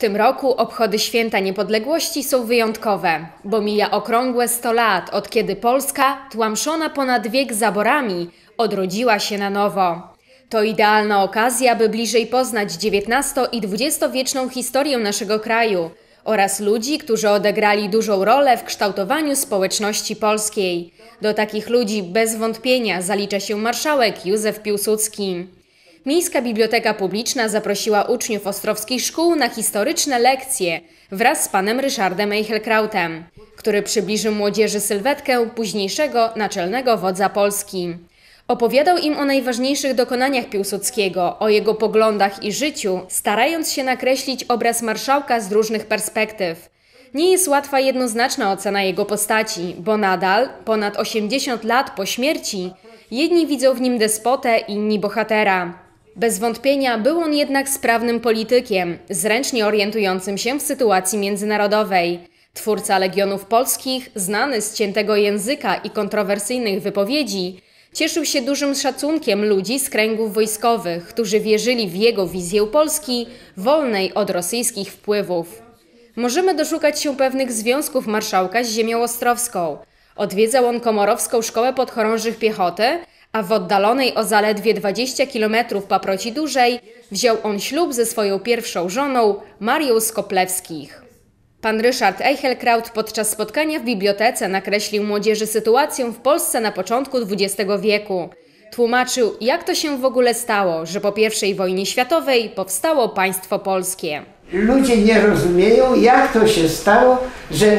tym roku obchody Święta Niepodległości są wyjątkowe, bo mija okrągłe 100 lat, od kiedy Polska, tłamszona ponad wiek zaborami, odrodziła się na nowo. To idealna okazja, by bliżej poznać XIX i XX-wieczną historię naszego kraju oraz ludzi, którzy odegrali dużą rolę w kształtowaniu społeczności polskiej. Do takich ludzi bez wątpienia zalicza się marszałek Józef Piłsudski. Miejska Biblioteka Publiczna zaprosiła uczniów ostrowskich szkół na historyczne lekcje wraz z panem Ryszardem Eichelkrautem, który przybliżył młodzieży sylwetkę późniejszego naczelnego wodza Polski. Opowiadał im o najważniejszych dokonaniach Piłsudskiego, o jego poglądach i życiu, starając się nakreślić obraz marszałka z różnych perspektyw. Nie jest łatwa jednoznaczna ocena jego postaci, bo nadal, ponad 80 lat po śmierci, jedni widzą w nim despotę, inni bohatera. Bez wątpienia był on jednak sprawnym politykiem, zręcznie orientującym się w sytuacji międzynarodowej. Twórca Legionów Polskich, znany z ciętego języka i kontrowersyjnych wypowiedzi, cieszył się dużym szacunkiem ludzi z kręgów wojskowych, którzy wierzyli w jego wizję Polski wolnej od rosyjskich wpływów. Możemy doszukać się pewnych związków marszałka z ziemią ostrowską. Odwiedzał on Komorowską Szkołę Podchorążych Piechoty, a w oddalonej o zaledwie 20 km Paproci Dużej wziął on ślub ze swoją pierwszą żoną, Marią Skoplewskich. Pan Ryszard Eichelkraut podczas spotkania w bibliotece nakreślił młodzieży sytuację w Polsce na początku XX wieku. Tłumaczył, jak to się w ogóle stało, że po I wojnie światowej powstało państwo polskie. Ludzie nie rozumieją, jak to się stało, że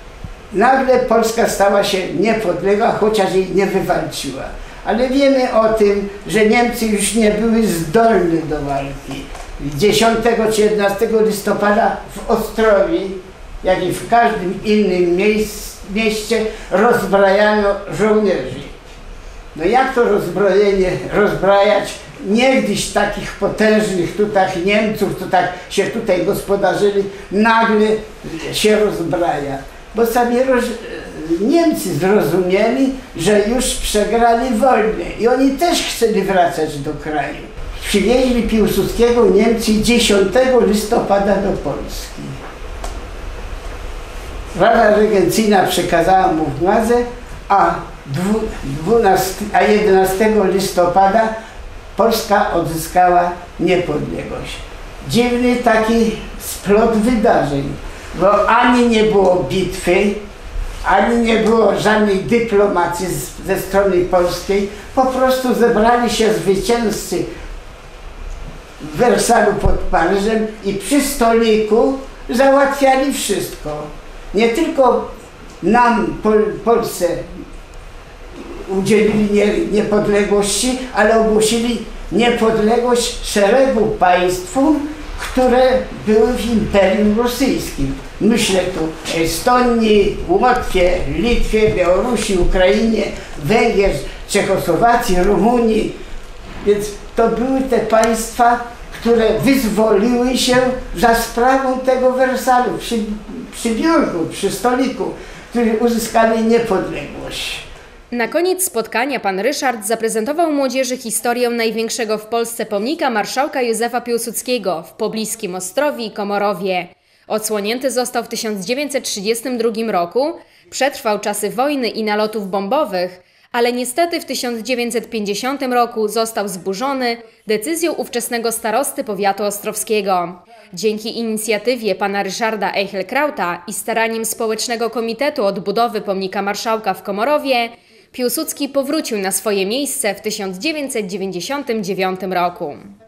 nagle Polska stała się niepodległa, chociaż jej nie wywalczyła. Ale wiemy o tym, że Niemcy już nie były zdolne do walki. 10 czy 11 listopada w Ostrowi, jak i w każdym innym mieście rozbrajano żołnierzy. No jak to rozbrajać niegdyś takich potężnych tutaj Niemców, co tak się tutaj gospodarzyli, nagle się rozbraja. Bo sami Niemcy zrozumieli, że już przegrali wojnę i oni też chcieli wracać do kraju. Przywieźli Piłsudskiego Niemcy 10 listopada do Polski. Rada Regencyjna przekazała mu władzę, a 11 listopada Polska odzyskała niepodległość. Dziwny taki splot wydarzeń, bo ani nie było bitwy, ani nie było żadnej dyplomacji ze strony polskiej. Po prostu zebrali się zwycięzcy w Wersalu pod Paryżem i przy stoliku załatwiali wszystko. Nie tylko nam, Polsce, udzielili niepodległości, ale ogłosili niepodległość szeregu państwom, które były w Imperium Rosyjskim. Myślę tu o Estonii, Łotwie, Litwie, Białorusi, Ukrainie, Węgier, Czechosłowacji, Rumunii. Więc to były te państwa, które wyzwoliły się za sprawą tego Wersalu, przy biurku, przy stoliku, którzy uzyskali niepodległość. Na koniec spotkania pan Ryszard zaprezentował młodzieży historię największego w Polsce pomnika marszałka Józefa Piłsudskiego w pobliskim Ostrowi Komorowie. Odsłonięty został w 1932 roku, przetrwał czasy wojny i nalotów bombowych, ale niestety w 1950 roku został zburzony decyzją ówczesnego starosty powiatu ostrowskiego. Dzięki inicjatywie pana Ryszarda Eichelkrauta i staraniem Społecznego Komitetu Odbudowy Pomnika Marszałka w Komorowie, Piłsudski powrócił na swoje miejsce w 1999 roku.